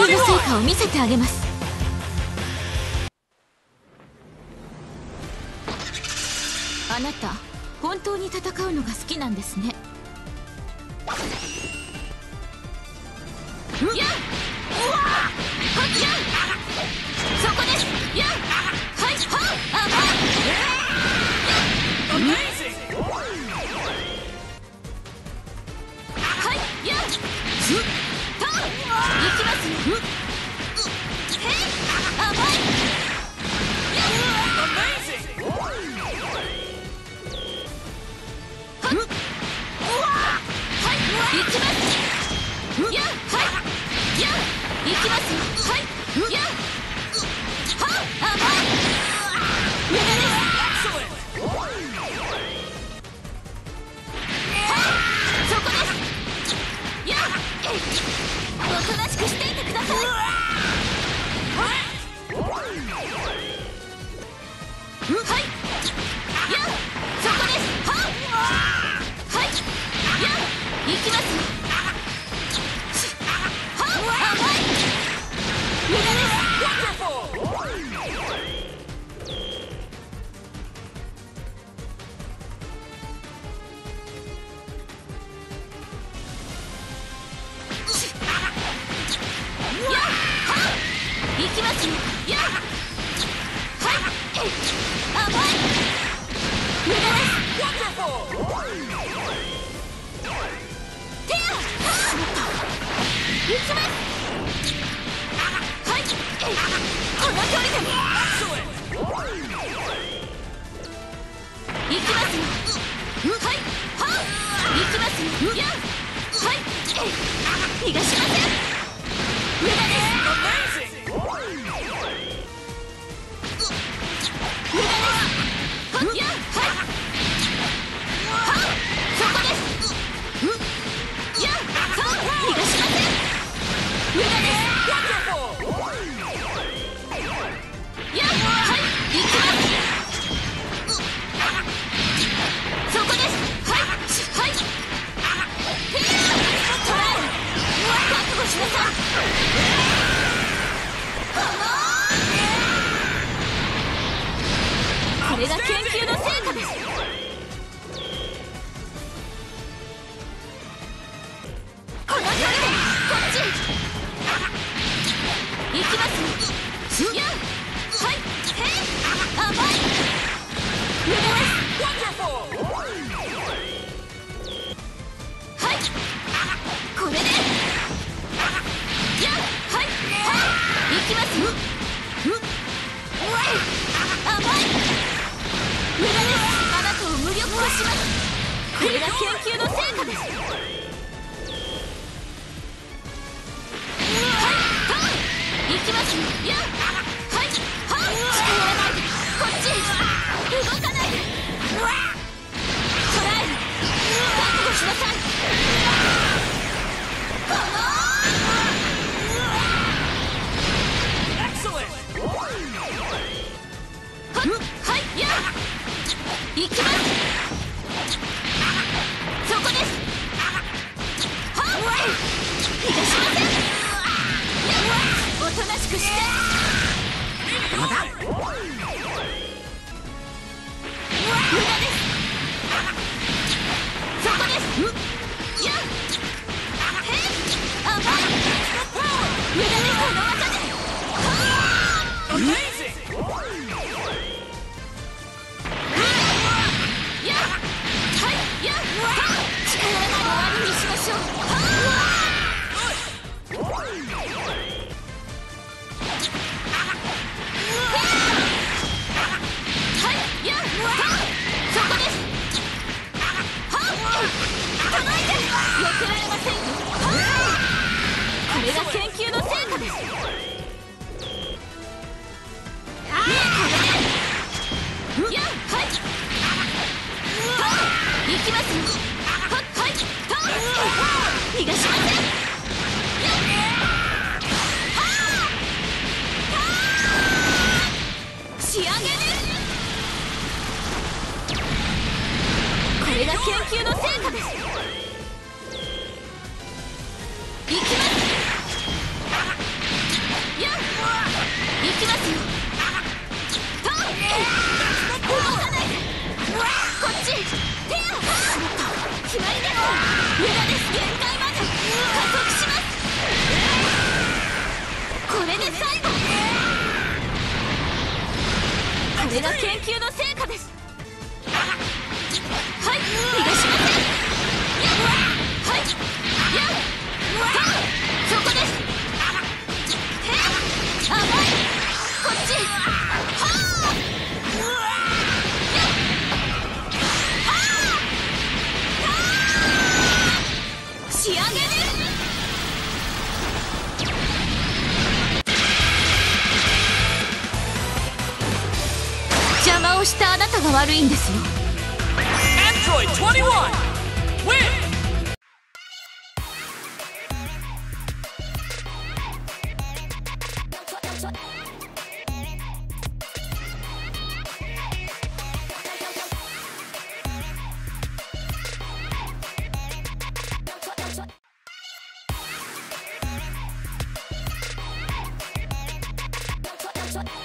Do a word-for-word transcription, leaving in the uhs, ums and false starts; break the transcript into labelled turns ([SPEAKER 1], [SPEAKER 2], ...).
[SPEAKER 1] 究の成果を見せてあげます。あなた本当に戦うのが好きなんですね。やっ、うわっ、はっやっ、そこです。やっ、はい、はっ、あ、はい、はい、やっ、と、いきますよ。へい、あ、はい、やっ、はっ、うわはい、いきます。やっ、はい、やっ、いきますよ。はい、やっ、はっ、あ、はい、無駄です。そこです。やっ、おとなしくしていてください。はい、やっ、そこです。はっ、はい、やっ、いきますよ。はっ、あ、はい、無駄です。いきますよ。やっ、はい、あ、はい、無駄です。手や、しまった。いきます。はい、この距離でもいきますよ。はい、はっ、いきますよ。やっ、はい、逃がしません。無駄です。これが研究の成果です。この距離でこっち行きますよ。やっ、はい、へい、甘い、無駄です。はい、これでやっ、はい、はい、行きますよ。甘い、無駄です。あなたを無力化します。これが研究の成果です。はい、はっ、行きますよ。やっ、はい、はっ、近寄らないで。こっち動かないで。トライ、覚悟しなさい。このはい、やっ、行きます。そこです。はっ、逃がしません。やっ、おとなしくして。まだ無駄です。そこです。やっ、へい、甘い、無駄です。この技ではっ、これが研究の成果です。やっ、はい、行きますよ。はっ、はい、逃がしません。やっ、仕上げです。これが研究の成果です。行きます。はれが研究の成果です。はい、逃がしません。やっはい、やっはっそこです。へっ甘いこっちはあやっはあはあ仕上げです。邪魔をしたあなたが悪いんですよ。
[SPEAKER 2] Android twenty-one win!
[SPEAKER 1] What?